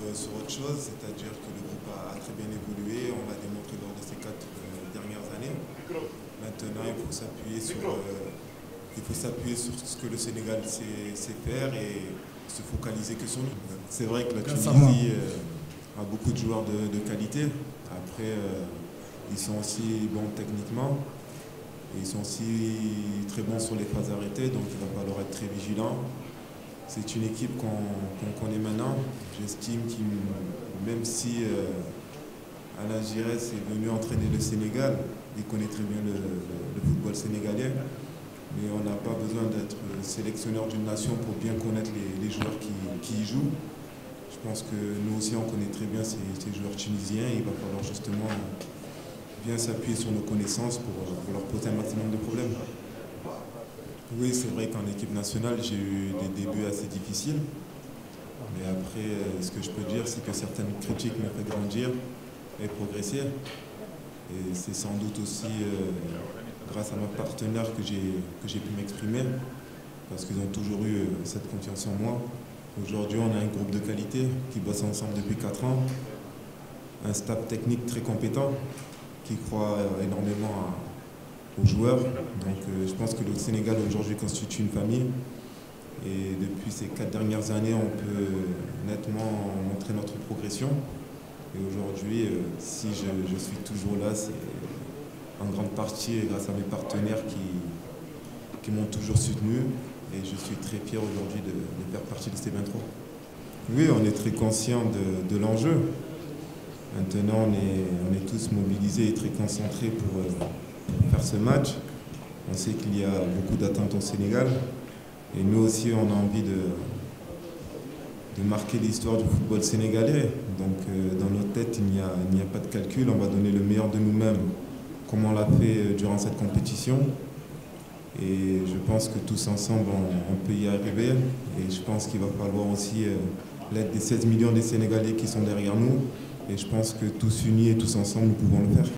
sur autre chose, c'est-à-dire que le groupe a très bien évolué, on l'a démontré lors de ces 4 dernières années. Maintenant, il faut s'appuyer sur ce que le Sénégal sait faire et se focaliser que sur nous. C'est vrai que la Tunisie a beaucoup de joueurs de qualité. Après, ils sont aussi bons techniquement. Et ils sont aussi très bons sur les phases arrêtées, donc il va falloir être très vigilant. C'est une équipe qu'on connaît maintenant. J'estime même si Alain Giresse est venu entraîner le Sénégal, il connaît très bien le football sénégalais. Mais on n'a pas besoin d'être sélectionneur d'une nation pour bien connaître les joueurs qui y jouent. Je pense que nous aussi on connaît très bien ces joueurs tunisiens. Il va falloir justement bien s'appuyer sur nos connaissances pour leur poser un maximum de problèmes. Oui, c'est vrai qu'en équipe nationale, j'ai eu des débuts assez difficiles. Mais après, ce que je peux dire, c'est que certaines critiques m'ont fait grandir et progresser. Et c'est sans doute aussi grâce à mes partenaires que j'ai pu m'exprimer, parce qu'ils ont toujours eu cette confiance en moi. Aujourd'hui, on a un groupe de qualité qui bosse ensemble depuis 4 ans, un staff technique très compétent qui croit énormément aux joueurs. Donc je pense que le Sénégal aujourd'hui constitue une famille. Et depuis ces 4 dernières années, on peut nettement montrer notre progression. Et aujourd'hui, si je suis toujours là, c'est en grande partie grâce à mes partenaires qui m'ont toujours soutenu. Et je suis très fier aujourd'hui de faire partie de ces 23. Oui, on est très conscient de l'enjeu. Maintenant, on est tous mobilisés et très concentrés pour faire ce match. On sait qu'il y a beaucoup d'attentes au Sénégal. Et nous aussi, on a envie de marquer l'histoire du football sénégalais. Donc, dans nos têtes, il n'y a pas de calcul. On va donner le meilleur de nous-mêmes, comme on l'a fait durant cette compétition. Et je pense que tous ensemble, on peut y arriver. Et je pense qu'il va falloir aussi l'aide des 16 millions de Sénégalais qui sont derrière nous. Et je pense que tous unis et tous ensemble, nous pouvons le faire.